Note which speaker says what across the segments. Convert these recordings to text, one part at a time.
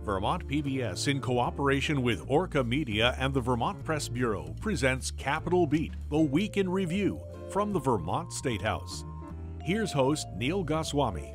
Speaker 1: Vermont PBS, in cooperation with Orca Media and the Vermont Press Bureau, presents Capitol Beat, the Week in Review from the Vermont State House. Here's host Neal Goswami.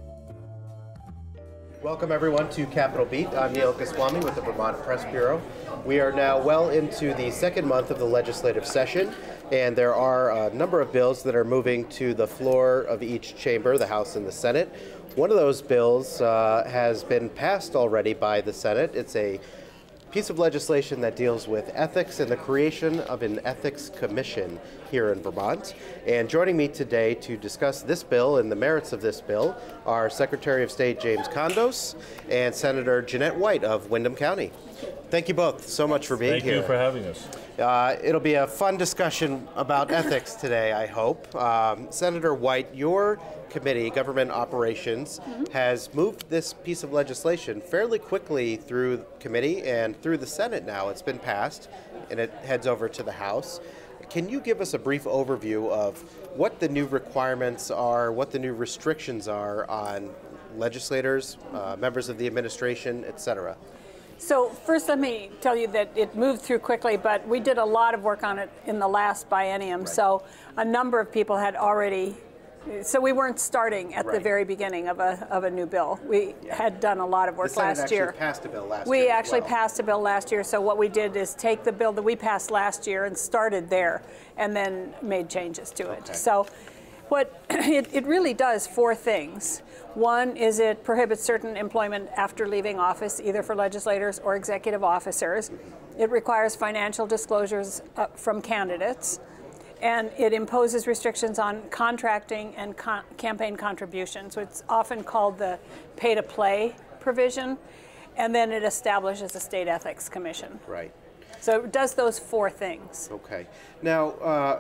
Speaker 2: Welcome everyone to Capitol Beat. I'm Neal Goswami with the Vermont Press Bureau. We are now well into the second month of the legislative session, and there are a number of bills that are moving to the floor of each chamber, the House and the Senate. One of those bills has been passed already by the Senate. It's a piece of legislation that deals with ethics and the creation of an ethics commission here in Vermont. And joining me today to discuss this bill and the merits of this bill are Secretary of State James Condos and Senator Jeanette White of Windham County. Thank you both so much for being here.
Speaker 3: Thank you for having us.
Speaker 2: It'll be a fun discussion about ethics today, I hope. Senator White, your committee, Government Operations, has moved this piece of legislation fairly quickly through committee and through the Senate now. It's been passed and it heads over to the House. Can you give us a brief overview of what the new requirements are, what the new restrictions are on legislators, members of the administration, etc.?
Speaker 4: So first let me tell you that it moved through quickly, but we did a lot of work on it in the last biennium. Right. So a number of people had already, so we weren't starting at the very beginning of a new bill. We had done a lot of work last year.
Speaker 2: The Senate actually passed a bill last year.
Speaker 4: We actually passed a bill last year. So what we did is take the bill that we passed last year and started there and then made changes to it.
Speaker 2: Okay.
Speaker 4: So what it really does four things. One is it prohibits certain employment after leaving office, either for legislators or executive officers. It requires financial disclosures from candidates. And it imposes restrictions on contracting and campaign contributions, which is often called the pay-to-play provision. And then it establishes a state ethics commission.
Speaker 2: Right.
Speaker 4: So it does those four things.
Speaker 2: Okay. Now,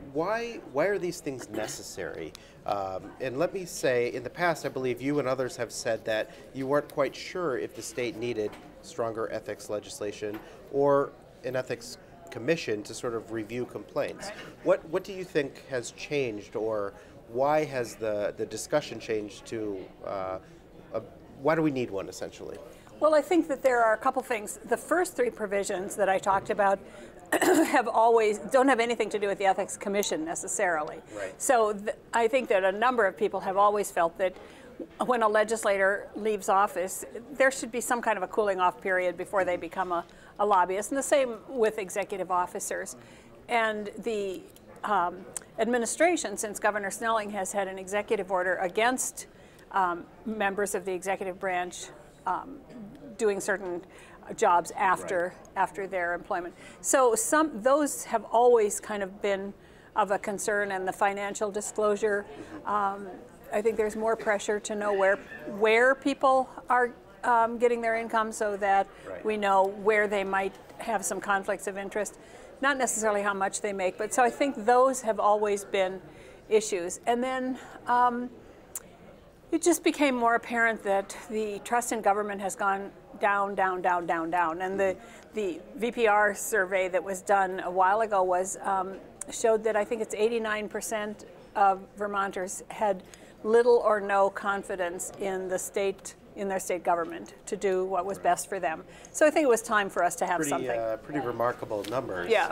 Speaker 2: why are these things necessary? And let me say, in the past, I believe you and others have said that you weren't quite sure if the state needed stronger ethics legislation or an ethics commission to sort of review complaints. What do you think has changed, or why has the discussion changed to, why do we need one, essentially?
Speaker 4: Well, I think that there are a couple things. The first three provisions that I talked about don't have anything to do with the Ethics Commission necessarily.
Speaker 2: Right.
Speaker 4: So I think that a number of people have always felt that when a legislator leaves office, there should be some kind of a cooling off period before they become a lobbyist, and the same with executive officers. And the administration, since Governor Snelling has had an executive order against members of the executive branch doing certain jobs after their employment. So those have always kind of been of a concern, and the financial disclosure, I think there's more pressure to know where people are getting their income, so that we know where they might have some conflicts of interest. Not necessarily how much they make, but so I think those have always been issues. And then it just became more apparent that the trust in government has gone down, down, down, down, down. And the VPR survey that was done a while ago showed that I think it's 89% of Vermonters had little or no confidence in their state government to do what was best for them. So I think it was time for us to have something.
Speaker 2: Pretty remarkable numbers.
Speaker 4: Yeah.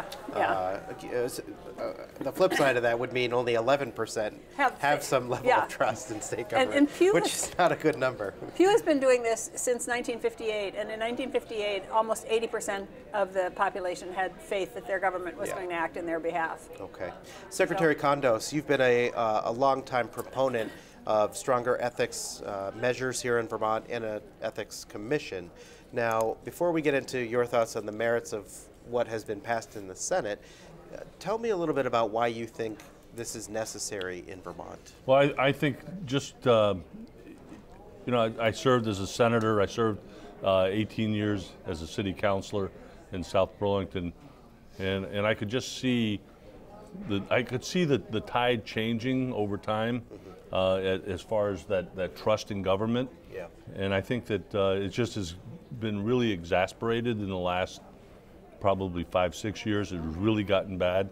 Speaker 2: The flip side of that would mean only 11% have some level of trust in state government, which is not a good number.
Speaker 4: Pew has been doing this since 1958, and in 1958, almost 80% of the population had faith that their government was going to act in their behalf.
Speaker 2: Okay. Secretary Condos, you've been a long-time proponent of stronger ethics measures here in Vermont and an ethics commission. Now, before we get into your thoughts on the merits of what has been passed in the Senate, tell me a little bit about why you think this is necessary in Vermont.
Speaker 3: Well, I think just, I served as a senator. I served 18 years as a city councilor in South Burlington, and I could just see the tide changing over time. As far as that trust in government.
Speaker 2: Yeah.
Speaker 3: And I think that it just has been really exasperated in the last probably 5-6 years. It's really gotten bad.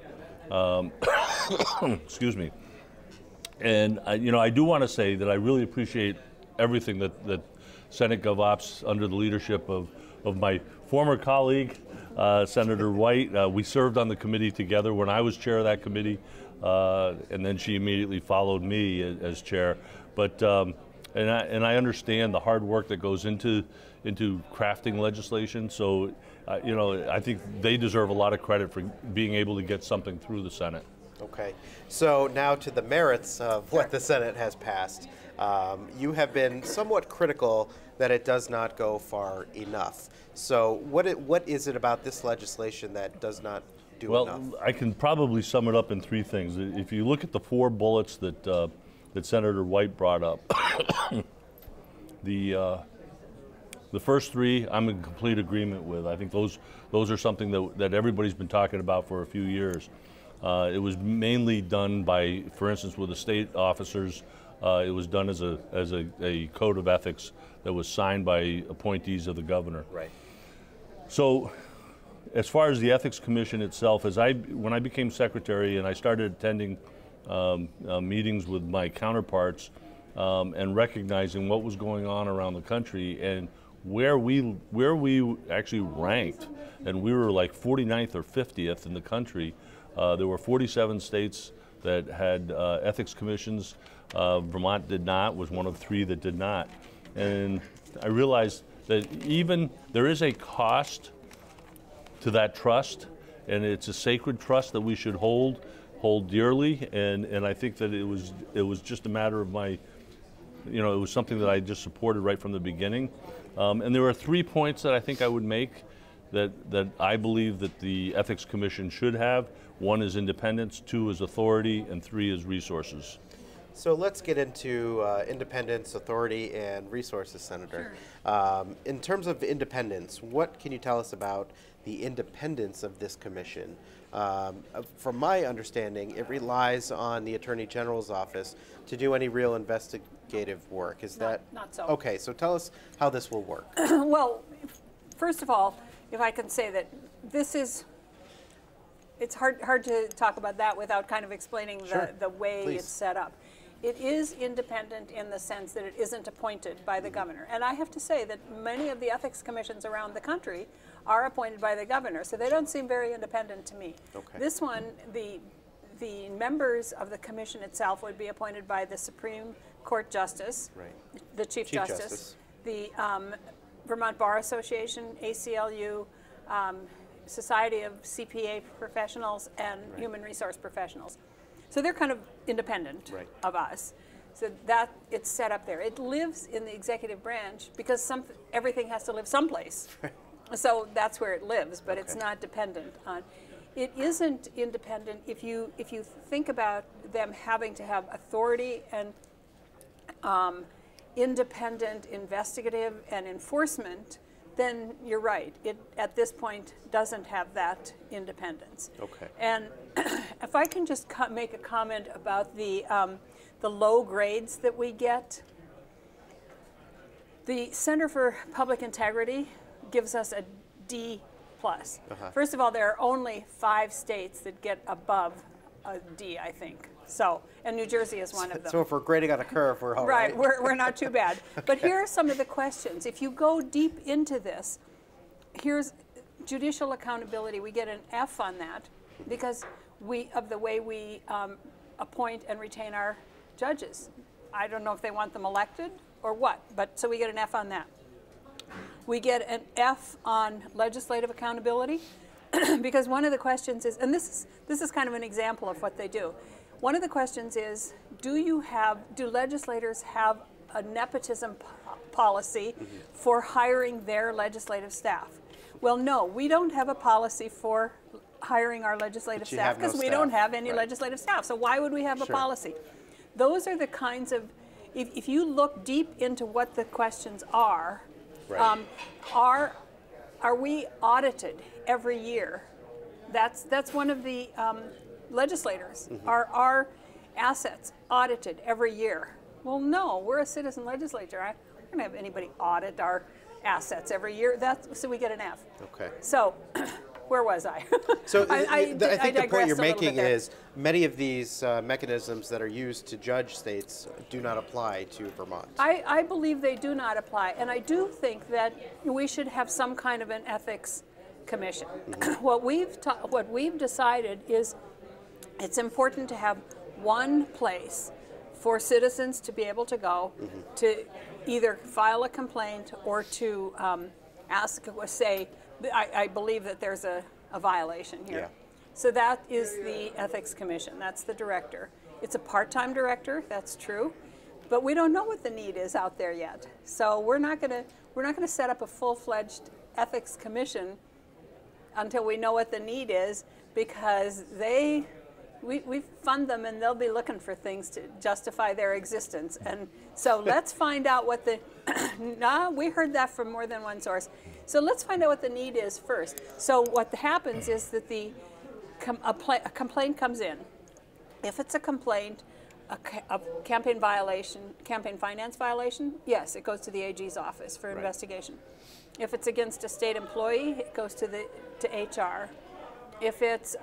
Speaker 3: Excuse me. And I do want to say that I really appreciate everything that Senate GovOps under the leadership of my former colleague, Senator White. We served on the committee together when I was chair of that committee, and then she immediately followed me as chair. But and I understand the hard work that goes into crafting legislation. So, you know, I think they deserve a lot of credit for being able to get something through the Senate.
Speaker 2: Okay. So now to the merits of what the Senate has passed. You have been somewhat critical that it does not go far enough. So what is it about this legislation that does not do enough?
Speaker 3: Well, I can probably sum it up in three things. If you look at the 4 bullets that Senator White brought up, the first 3 I'm in complete agreement with. I think those are something that everybody's been talking about for a few years. It was mainly done by, for instance, with the state officers. It was done as a code of ethics that was signed by appointees of the governor.
Speaker 2: Right.
Speaker 3: So, as far as the ethics commission itself, when I became secretary and I started attending meetings with my counterparts and recognizing what was going on around the country and where we actually ranked, and we were like 49th or 50th in the country. There were 47 states that had ethics commissions. Vermont did not, was one of 3 that did not. And I realized that even there is a cost to that trust, and it's a sacred trust that we should hold dearly. And I think that it was just a matter of my, you know, it was something that I just supported right from the beginning. And there are 3 points that I think I would make that I believe that the Ethics Commission should have. 1 is independence, 2 is authority, and 3 is resources.
Speaker 2: So let's get into independence, authority, and resources, Senator.
Speaker 4: Sure.
Speaker 2: In terms of independence, what can you tell us about the independence of this commission? From my understanding, it relies on the Attorney General's office to do any real investigative work. Is that
Speaker 4: not so?
Speaker 2: Okay, so tell us how this will work.
Speaker 4: Well, first of all, if I can say that it's hard to talk about that without kind of explaining
Speaker 2: Sure.
Speaker 4: the way
Speaker 2: Please.
Speaker 4: it's set up. It is independent in the sense that it isn't appointed by the governor. And I have to say that many of the ethics commissions around the country are appointed by the governor, so they don't seem very independent to me.
Speaker 2: Okay.
Speaker 4: This one, the members of the commission itself would be appointed by the Supreme Court Justice,
Speaker 2: Right.
Speaker 4: the Chief Justice, the Vermont Bar Association, ACLU, Society of CPA Professionals, and Human Resource Professionals. So they're kind of independent of us. So that it's set up there. It lives in the executive branch because everything has to live someplace. So that's where it lives, but it's not dependent on. It isn't independent if you think about them having to have authority and independent investigative and enforcement. Then you're right. It at this point doesn't have that independence.
Speaker 2: Okay.
Speaker 4: And if I can just make a comment about the low grades that we get. The Center for Public Integrity gives us a D+. First of all, there are only 5 states that get above a D, I think. So, and New Jersey is one of them.
Speaker 2: So if we're grading on a curve, we're all right.
Speaker 4: Right, we're not too bad. But here are some of the questions. If you go deep into this, here's judicial accountability. We get an F on that because of the way we appoint and retain our judges. I don't know if they want them elected or what, but so we get an F on that. We get an F on legislative accountability because one of the questions is, and this is kind of an example of what they do. One of the questions is, do legislators have a nepotism policy for hiring their legislative staff? Well, no, we don't have a policy for hiring our legislative staff because we don't have any legislative staff. So why would we have a policy? Those are the kinds of, if you look deep into what the questions are we audited every year? That's one of the legislators. Are our assets audited every year? Well, no, we're a citizen legislature. We're not going to have anybody audit our assets every year. So we get an F.
Speaker 2: Okay.
Speaker 4: So where was I?
Speaker 2: So
Speaker 4: I
Speaker 2: think the point
Speaker 4: digressed
Speaker 2: you're
Speaker 4: a little
Speaker 2: making
Speaker 4: bit there.
Speaker 2: is many of these mechanisms that are used to judge states do not apply to Vermont.
Speaker 4: I believe they do not apply, and I do think that we should have some kind of an ethics commission. What we've decided is it's important to have one place for citizens to be able to go to either file a complaint or to say, I believe that there's a violation here.
Speaker 2: Yeah.
Speaker 4: So that is the Ethics Commission. That's the director. It's a part-time director, that's true, but we don't know what the need is out there yet. So we're not going to set up a full-fledged Ethics Commission until we know what the need is, because we fund them and they'll be looking for things to justify their existence. And so let's find out what the, we heard that from more than one source. So let's find out what the need is first. So what happens is that a complaint comes in. If it's a complaint, a campaign finance violation, yes, it goes to the AG's office for investigation. If it's against a state employee, it goes to HR. If it's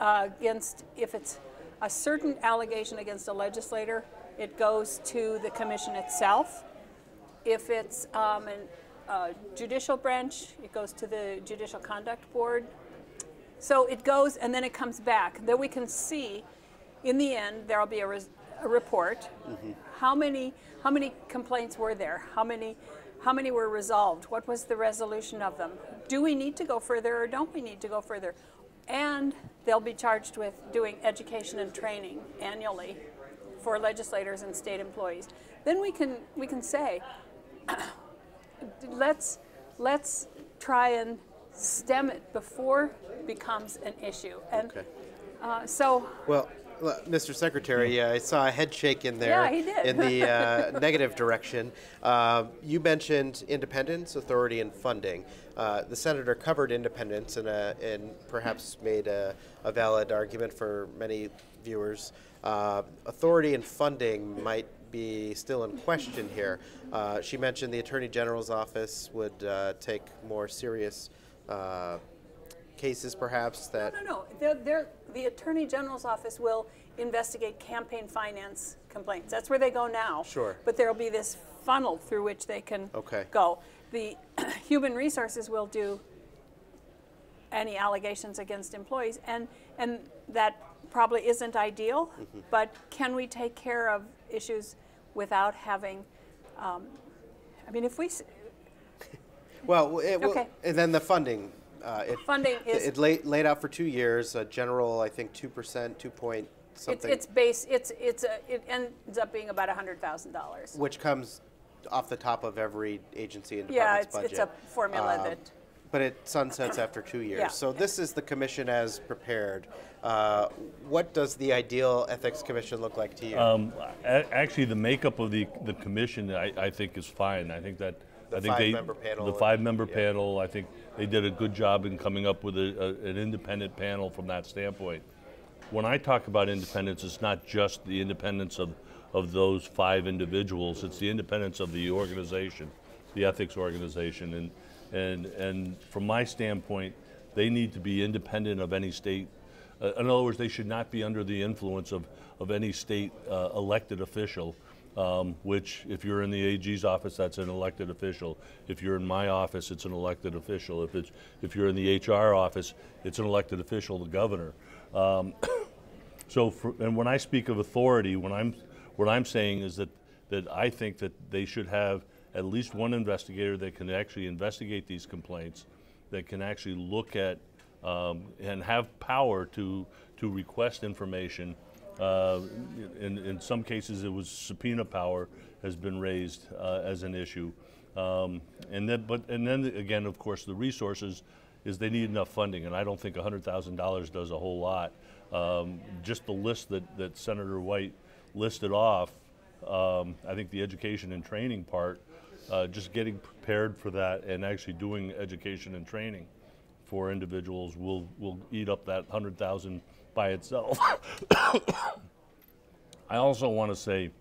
Speaker 4: a certain allegation against a legislator, it goes to the commission itself. If it's a judicial branch, it goes to the Judicial Conduct Board. So it goes and then it comes back. Then we can see, in the end, there'll be a report. How many complaints were there? How many were resolved? What was the resolution of them? Do we need to go further or don't we need to go further? And they'll be charged with doing education and training annually for legislators and state employees. Then we can say, let's try and stem it before it becomes an issue. And
Speaker 2: Well, Mr. Secretary, I saw a head shake in there.
Speaker 4: Yeah, he did.
Speaker 2: In the negative direction. You mentioned independence, authority, and funding. The senator covered independence and perhaps made a valid argument for many viewers. Authority and funding might be still in question here. She mentioned the Attorney General's office would take more serious cases, perhaps, that...
Speaker 4: No. The Attorney General's office will investigate campaign finance complaints. That's where they go now.
Speaker 2: Sure.
Speaker 4: But there will be this funnel through which they can go. The Human Resources will do any allegations against employees, and that probably isn't ideal, but can we take care of issues without having, I mean, if we...
Speaker 2: Well, and then the funding.
Speaker 4: Funding is...
Speaker 2: It laid out for 2 years, a general, I think, 2%, 2 point something.
Speaker 4: It ends up being about $100,000.
Speaker 2: Which comes off the top of every agency and department's budget.
Speaker 4: It's a formula that...
Speaker 2: But it sunsets after 2 years.
Speaker 4: Yeah.
Speaker 2: So this is the commission as prepared. What does the ideal ethics commission look like to you?
Speaker 3: Actually, the makeup of the commission, I think, is fine. I think that
Speaker 2: the five-member panel.
Speaker 3: The five-member panel, I think they did a good job in coming up with an independent panel from that standpoint. When I talk about independence, it's not just the independence of those 5 individuals. It's the independence of the organization, the ethics organization, and from my standpoint, they need to be independent of any state. In other words, they should not be under the influence of any state elected official. Which, if you're in the AG's office, that's an elected official. If you're in my office, it's an elected official. If you're in the HR office, it's an elected official, the governor. And when I speak of authority, what I'm saying is that I think that they should have at least one investigator that can actually investigate these complaints, that can actually look at and have power to request information. In some cases, it was subpoena power has been raised as an issue, and then again, of course, the resources is they need enough funding, and I don't think $100,000 does a whole lot. Just the list that Senator White listed off, I think the education and training part, just getting prepared for that and actually doing education and training for individuals will eat up that $100,000 by itself. I also want to say,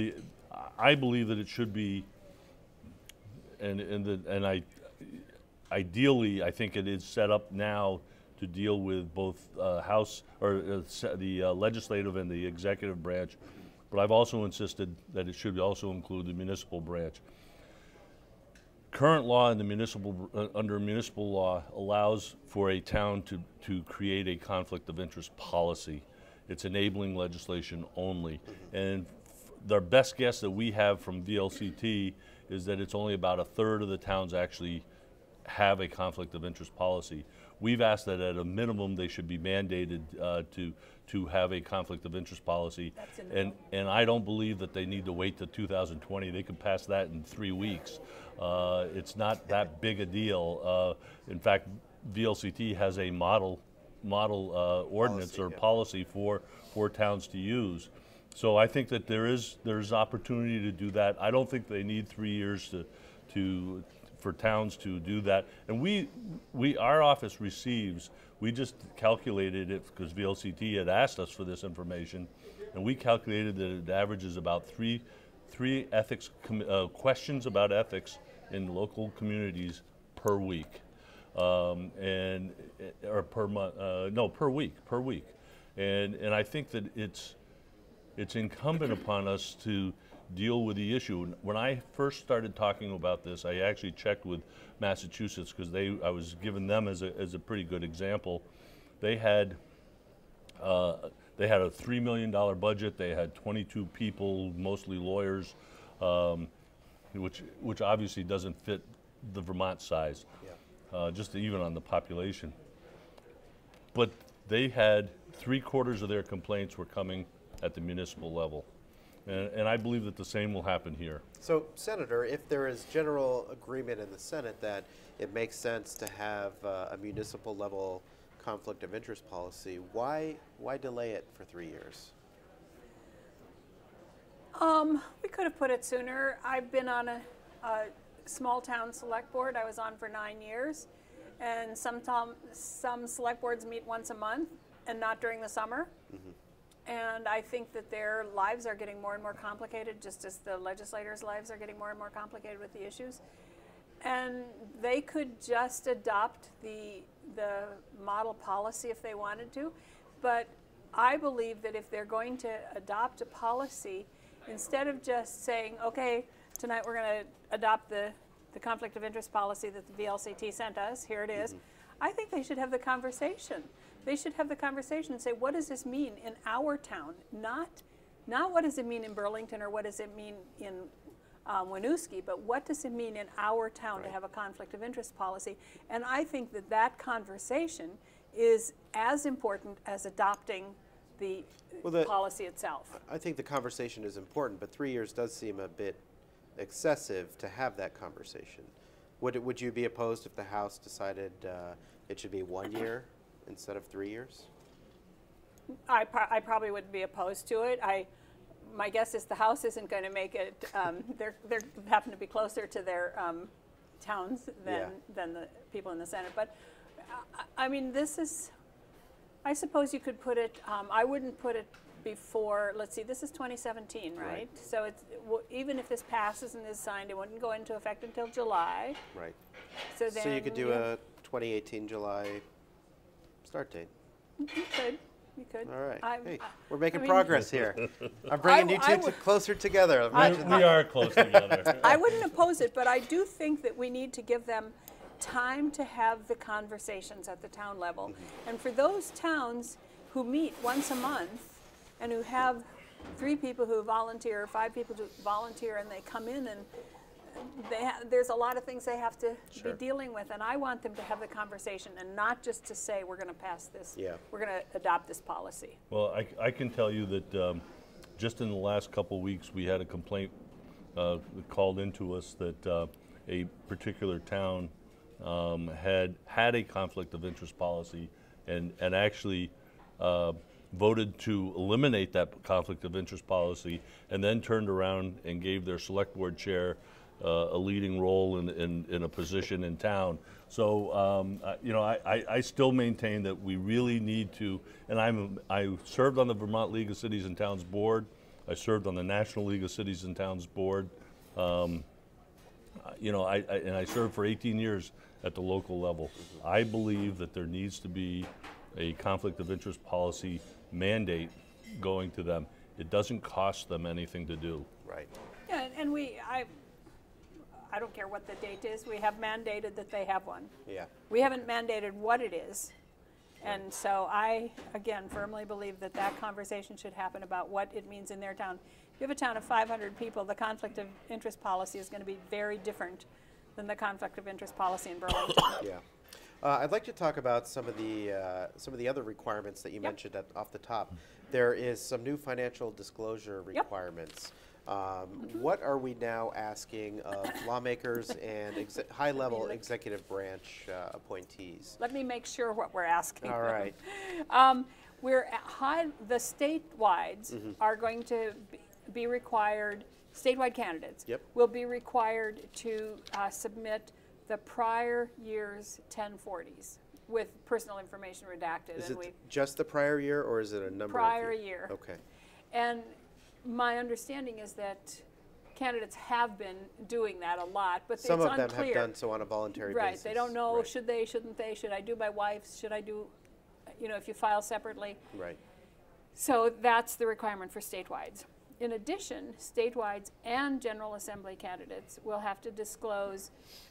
Speaker 3: I believe that it should be, and ideally, I think it is set up now to deal with both House or the legislative and the executive branch, but I've also insisted that it should also include the municipal branch. Current law in the under municipal law allows for a town to create a conflict of interest policy. It's enabling legislation only. And the best guess that we have from VLCT is that it's only about a third of the towns actually have a conflict of interest policy. We've asked that at a minimum they should be mandated to have a conflict of interest policy. And I don't believe that they need to wait to 2020. They could pass that in 3 weeks. It's not that big a deal. In fact, VLCT has a model ordinance or policy for towns to use. So I think that there's opportunity to do that. I don't think they need 3 years for towns to do that. And our office receives, we just calculated it because VLCT had asked us for this information, and we calculated that it averages about three ethics questions about ethics in local communities per week, or per month. No, per week. And I think that it's incumbent upon us to deal with the issue. When I first started talking about this, I actually checked with Massachusetts because I was given them as a pretty good example. They had a $3 million budget. They had 22 people, mostly lawyers, which obviously doesn't fit the Vermont size, just even on the population. But they had 3/4 of their complaints were coming at the municipal level. And I believe that the same will happen here.
Speaker 2: So, Senator, if there is general agreement in the Senate that it makes sense to have a municipal level conflict of interest policy, why delay it for 3 years?
Speaker 4: We could have put it sooner. I've been on a small town select board. I was on for 9 years, and some select boards meet once a month, and not during the summer. Mm-hmm. And I think that their lives are getting more and more complicated, just as the legislators' lives are getting more and more complicated with the issues. And they could just adopt the model policy if they wanted to. But I believe that if they're going to adopt a policy, instead of just saying, okay, tonight we're going to adopt the conflict of interest policy that the VLCT sent us, here it is, mm-hmm. I think they should have the conversation. They should have the conversation and say, what does this mean in our town? Not what does it mean in Burlington or what does it mean in Winooski, but what does it mean in our town to have a conflict of interest policy? And I think that conversation is as important as adopting the policy itself.
Speaker 2: I think the conversation is important, but 3 years does seem a bit excessive to have that conversation. Would you be opposed if the House decided it should be 1 year instead of 3 years?
Speaker 4: I probably wouldn't be opposed to it. My guess is the House isn't going to make it. They happen to be closer to their towns than the people in the Senate. But I mean, this is. I suppose you could put it. I wouldn't put it before. Let's see. This is 2017, right? So it's even if this passes and is signed, it wouldn't go into effect until July.
Speaker 2: Right.
Speaker 4: So then.
Speaker 2: So you could do a 2018 July start date.
Speaker 4: You could. You could.
Speaker 2: All right. Hey, we're making progress here. I'm bringing you two closer together.
Speaker 3: We are close together.
Speaker 4: I wouldn't oppose it, but I do think that we need to give them time to have the conversations at the town level. Mm-hmm. And for those towns who meet once a month and who have 3 people who volunteer, 5 people who volunteer, and they come in and there's a lot of things they have to be dealing with, and I want them to have the conversation and not just to say we're going to pass this, we're going to adopt this policy.
Speaker 3: Well, I can tell you that just in the last couple of weeks we had a complaint called into us that a particular town had a conflict of interest policy and actually voted to eliminate that conflict of interest policy and then turned around and gave their select board chair a leading role in a position in town. So, I still maintain that we really need to, and I served on the Vermont League of Cities and Towns board. I served on the National League of Cities and Towns board. I served for 18 years at the local level. I believe that there needs to be a conflict of interest policy mandate going to them. It doesn't cost them anything to do.
Speaker 2: Right.
Speaker 4: Yeah, and I don't care what the date is, we have mandated that they have one.
Speaker 2: Yeah.
Speaker 4: We haven't mandated what it is. And so I, again, firmly believe that that conversation should happen about what it means in their town. If you have a town of 500 people, the conflict of interest policy is going to be very different than the conflict of interest policy in Burlington.
Speaker 2: Yeah. I'd like to talk about some of the other requirements that you mentioned off the top. There is some new financial disclosure requirements. What are we now asking of lawmakers and high-level executive branch appointees?
Speaker 4: Let me make sure what we're asking.
Speaker 2: All right.
Speaker 4: The statewide are going to be required, statewide candidates will be required to submit the prior year's 1040s with personal information redacted.
Speaker 2: Is it just the prior year, or is it a number
Speaker 4: prior
Speaker 2: of years?
Speaker 4: year?
Speaker 2: Okay.
Speaker 4: And my understanding is that candidates have been doing that a lot, but
Speaker 2: some
Speaker 4: it's
Speaker 2: of them
Speaker 4: unclear.
Speaker 2: have done so on a voluntary basis.
Speaker 4: Right. They don't know,
Speaker 2: right.
Speaker 4: should they, shouldn't they, should I do my wife's, should I do, if you file separately.
Speaker 2: Right.
Speaker 4: So that's the requirement for statewide. In addition, statewide and General Assembly candidates will have to disclose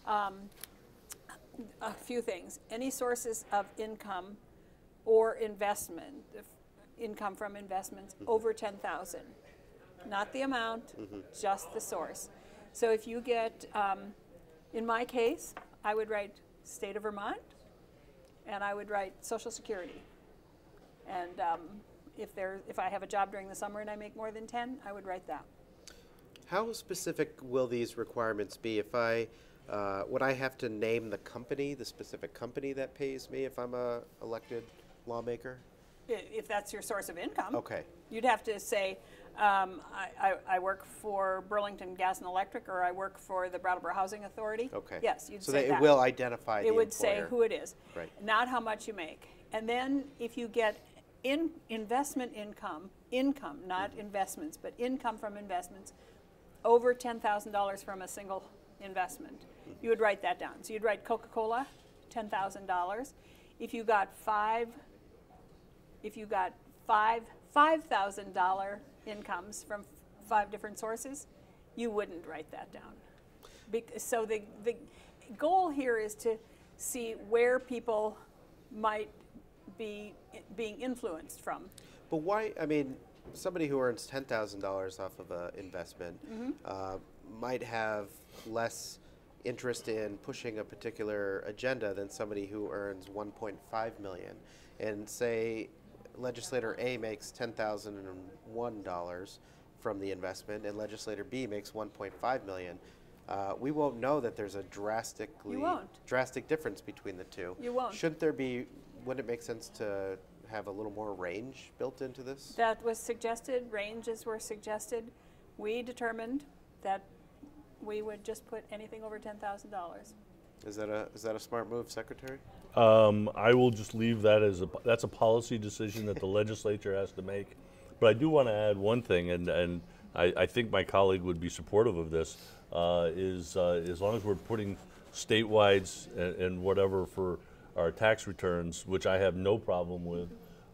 Speaker 4: a few things. Any sources of income or investment, income from investments over 10,000. Not the amount, just the source. So if you get, in my case, I would write state of Vermont, and I would write Social Security. And if I have a job during the summer and I make more than 10, I would write that.
Speaker 2: How specific will these requirements be? If would I have to name the company, the specific company that pays me if I'm a elected lawmaker?
Speaker 4: If that's your source of income.
Speaker 2: Okay.
Speaker 4: You'd have to say, I work for Burlington Gas and Electric, or I work for the Brattleboro Housing Authority.
Speaker 2: Okay.
Speaker 4: Yes, you'd
Speaker 2: so
Speaker 4: say that.
Speaker 2: It will identify the
Speaker 4: employer. It would
Speaker 2: employer.
Speaker 4: say who it is,
Speaker 2: right.
Speaker 4: Not how much you make. And then if you get investment income, not investments, but income from investments, over $10,000 from a single investment, you would write that down. So you'd write Coca-Cola, $10,000. If you got $5,000 incomes from 5 different sources, you wouldn't write that down. So the goal here is to see where people might be being influenced from.
Speaker 2: But why, somebody who earns $10,000 off of an investment might have less interest in pushing a particular agenda than somebody who earns $1.5 million. And say legislator A makes $10,001 from the investment and legislator B makes $1.5 million. We won't know that there's a drastic difference between the two.
Speaker 4: You won't.
Speaker 2: Wouldn't it make sense to have a little more range built into this?
Speaker 4: That was suggested, ranges were suggested. We determined that we would just put anything over $10,000.
Speaker 2: Is that a smart move, Secretary?
Speaker 3: I will just leave that as that's a policy decision that the legislature has to make. But I do want to add one thing, and I think my colleague would be supportive of this, is as long as we're putting statewide and whatever for our tax returns, which I have no problem with,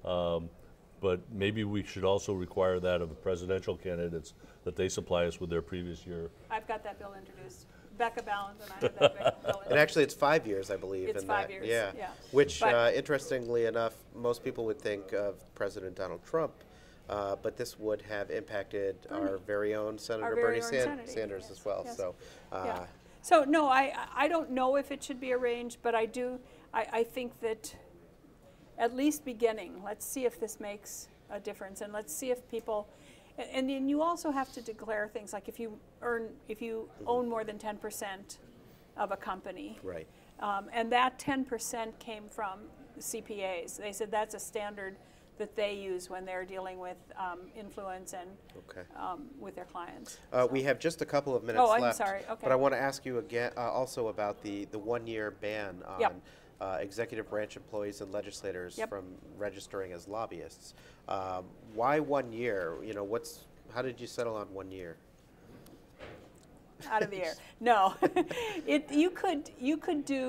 Speaker 3: but maybe we should also require that of the presidential candidates, that they supply us with their previous year.
Speaker 4: I've got that bill introduced. Becca Ballant and I have that bill introduced.
Speaker 2: And actually it's 5 years, I believe.
Speaker 4: It's 5 years,
Speaker 2: yeah. Which, interestingly enough, most people would think of President Donald Trump, but this would have impacted our very own Senator Bernie Sanders as well.
Speaker 4: Yes.
Speaker 2: So,
Speaker 4: So no, I don't know if it should be arranged, but I think that at least beginning, let's see if this makes a difference, and let's see if people, and then you also have to declare things like if you own more than 10% of a company,
Speaker 2: right,
Speaker 4: and that 10% came from CPAs. They said that's a standard that they use when they're dealing with influence and with their clients.
Speaker 2: We have just a couple of minutes left.
Speaker 4: I'm sorry. Okay.
Speaker 2: But I want to ask you again, also about the 1-year ban on executive branch employees and legislators from registering as lobbyists. Why 1 year? How did you settle on 1 year?
Speaker 4: Out of the air. No, you could do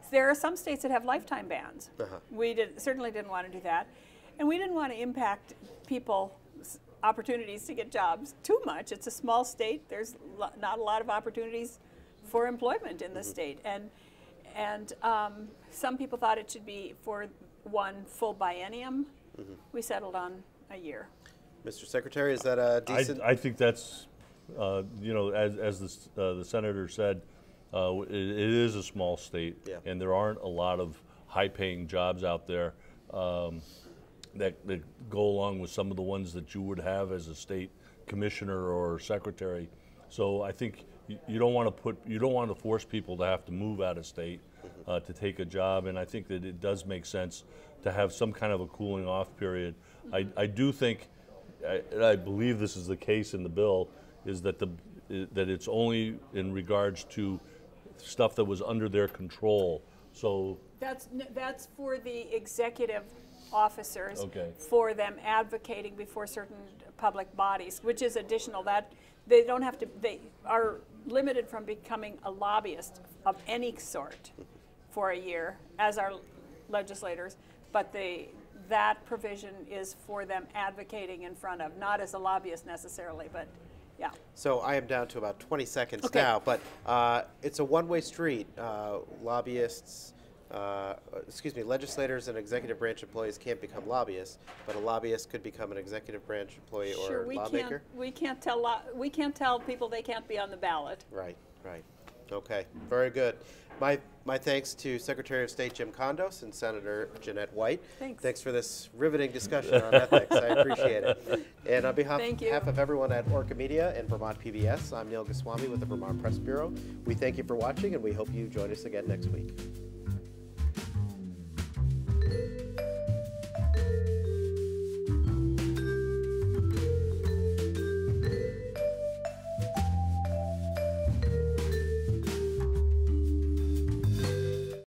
Speaker 4: There are some states that have lifetime bans. We certainly didn't want to do that. And we didn't want to impact people's opportunities to get jobs too much. It's a small state. There's not a lot of opportunities for employment in the state. And some people thought it should be for one full biennium. We settled on a year.
Speaker 2: Mr. Secretary, is that a decent?
Speaker 3: I think that's, you know, as the senator said, it is a small state, and there aren't a lot of high-paying jobs out there that go along with some of the ones that you would have as a state commissioner or secretary. So I think you don't want to force people to have to move out of state to take a job, and I think that it does make sense to have some kind of a cooling off period. I do think, I believe this is the case in the bill, is that that it's only in regards to stuff that was under their control. So
Speaker 4: that's for the executive officers,
Speaker 3: okay,
Speaker 4: for them advocating before certain public bodies, which is additional. That they don't have to. They are limited from becoming a lobbyist of any sort for a year, as are legislators. But that provision is for them advocating in front of, not as a lobbyist necessarily, but yeah.
Speaker 2: So I am down to about 20 seconds now, but it's a one-way street. Lobbyists, legislators and executive branch employees can't become lobbyists, but a lobbyist could become an executive branch employee or lawmaker.
Speaker 4: We can't tell people they can't be on the ballot.
Speaker 2: Right. Okay, very good. My thanks to Secretary of State Jim Condos and Senator Jeanette White. Thanks for this riveting discussion on ethics. I appreciate it. And on behalf of everyone at Orca Media and Vermont PBS, I'm Neal Goswami with the Vermont Press Bureau. We thank you for watching, and we hope you join us again next week.